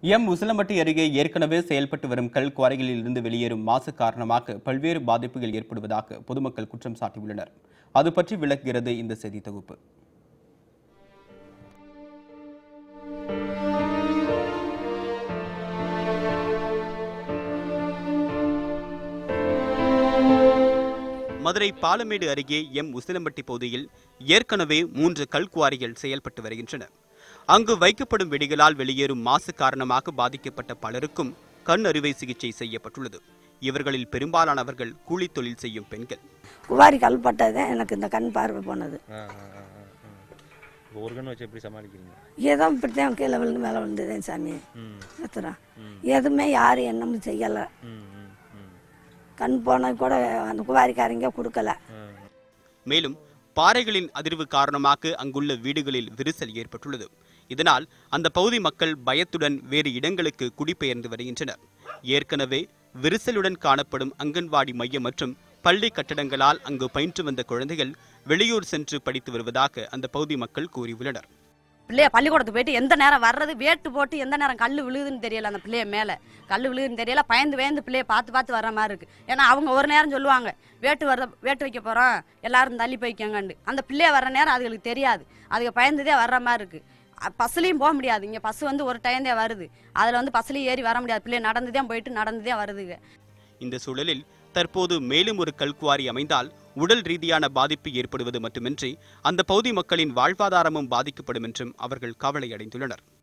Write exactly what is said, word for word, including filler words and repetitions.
M Usilampatti அருகே ஏற்கனவே செயல்பட்டு வரும் கல் குவாரிகளில் இருந்து வெளியேறும் மாசு காரணமாக பல்வேறு பாதிப்புகள் ஏற்படுவதாக பொதுமக்கள் குற்றம் சாட்டியுள்ளனர். அது பற்றி விளக்குகிறது இந்த செய்தி தொகுப்பு. மதுரை பாலமேடு அருகே எம் உசிலம்பட்டி பகுதியில் ஏற்கனவே மூன்று கல்குவாரிகள் செயல்பட்டு வருகின்றன. அங்கு வைக்கப்படும் வெடிகளால் வெளியேறும் மாசு காரணமாக பாதிக்கப்பட்ட பலருக்கும் கண் அறுவை சிகிச்சை செய்யப்பட்டுள்ளது. இவர்களில் பெரும்பாலானவர்கள் கூலி தொழில் செய்யும் பெண்கள். குவாரி கல்பட்டதான் எனக்கு இந்த கண் பார்வை போனது. ஏதோ இப்படித்தான் கீழே விழுந்து மேலே விழுந்ததேன் சாமி. எதுவுமே யாரும் என்னமும் செய்யலை. கண் போன கூட அந்த குவாரிக்காரங்க கொடுக்கல. மேலும் பாறைகளின் அதிர்வு காரணமாக அங்குள்ள வீடுகளில் விரிசல் ஏற்பட்டுள்ளது. இதனால் அந்த பகுதி மக்கள் பயத்துடன் வேறு இடங்களுக்கு குடிபெயர்ந்து வருகின்றனர். ஏற்கனவே விரிசலுடன் காணப்படும் அங்கன்வாடி மையம் மற்றும் பள்ளி கட்டடங்களால் அங்கு பயின்று வந்த குழந்தைகள் வெளியூர் சென்று படித்து வருவதாக அந்த பகுதி மக்கள் கூறியுள்ளனர். பிள்ளைய பள்ளிக்கூடத்துக்கு போயிட்டு எந்த நேரம் வர்றது, வேட்டு போட்டு எந்த நேரம் கல் விழுதுன்னு தெரியல. அந்த பிள்ளைய மேலே கல் விழுதுன்னு தெரியல. பயந்து பயந்து பிள்ளைய பார்த்து பார்த்து வர்ற மாதிரி இருக்கு. ஏன்னா அவங்க ஒரு நேரம் சொல்லுவாங்க வேட்டு வர்ற வேட்டு வைக்க போகிறோம் எல்லாரும் தள்ளி போய்க்கங்கண்டு. அந்த பிள்ளைய வர்ற நேரம் அதுகளுக்கு தெரியாது. அதுக்கு பயந்துதே வர்ற மாதிரி இருக்கு. பஸ்லையும் போக முடியாது. இங்கே பஸ் வந்து ஒரு டைம் தான் வருது. அதில் வந்து பஸ்லையும் ஏறி வர முடியாது. பிள்ளைய நடந்துதான் போயிட்டு நடந்துதான் வருதுங்க. இந்த சூழலில் தற்போது மேலும் ஒரு கல்குவாரி அமைந்தால் உடல் ரீதியான பாதிப்பு ஏற்படுவது மட்டுமின்றி அந்த பகுதி மக்களின் வாழ்வாதாரமும் பாதிக்கப்படும் என்றும் அவர்கள் கவலை அடைந்துள்ளனர்.